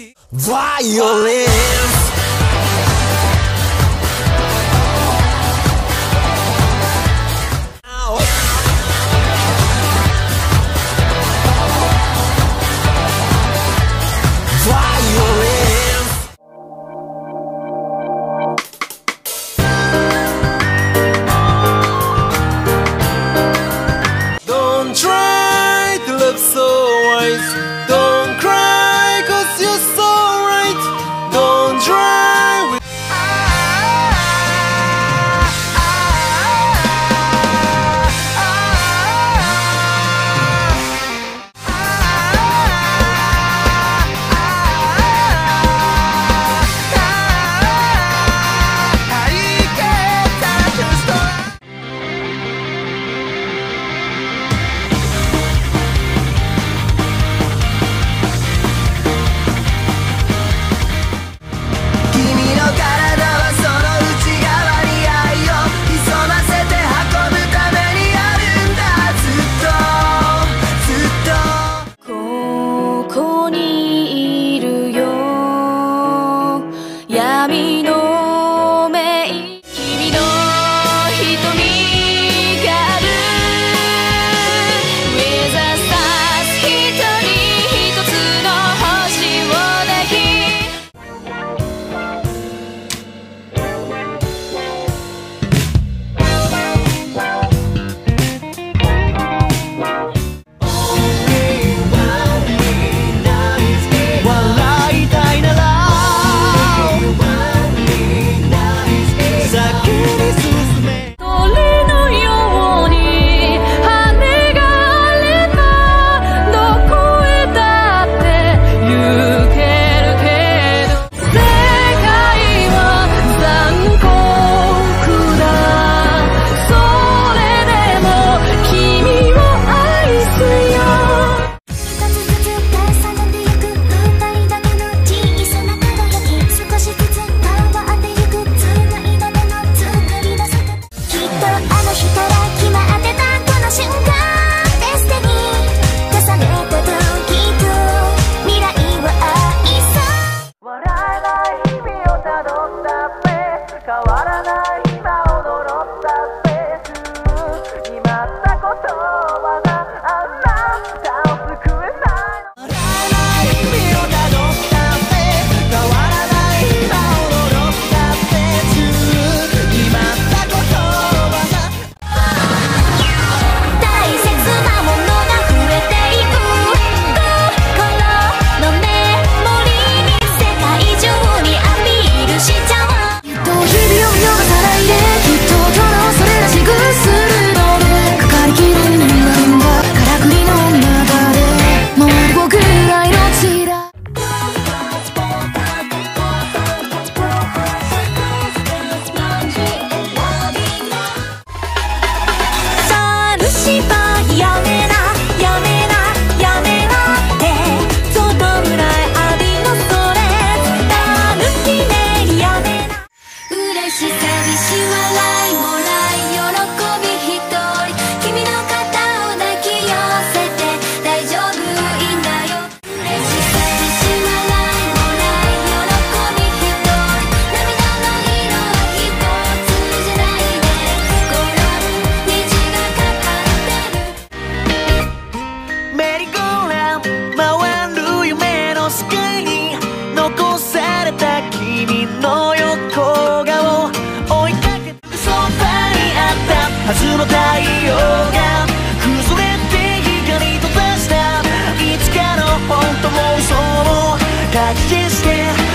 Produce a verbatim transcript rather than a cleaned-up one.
Violence. Don't cry, cause you're so right. Don't try with闇の目、君の瞳がある With the stars 一人一つの星を抱き笑いたいなら変わらない今踊ったペース決まった言葉があなたを救えないの笑えない意味をたどったペース変わらない今踊ったペース決まった言葉が大切なものが増えていく心のメモリーに世界中にアピールしちゃう日々を見逃さないできっと今日のそれらしくするのでかかりきれぬ人間がからくりの中で回る僕ら命ださるしばやめなやめなやめなってそのぐらいありのそれたぬきねやめな嬉し寂し笑いもらい喜び一人君の肩を抱き寄せて大丈夫いいんだよ嬉し寂し笑いもらい喜び一人涙の色は一つじゃないで転ぶ虹がかかってるメリーゴーランド回る夢の世界に残された君の横顔追いかけてそばにあったはずの太陽が崩れて光と出したいつかの本当も嘘をかき消して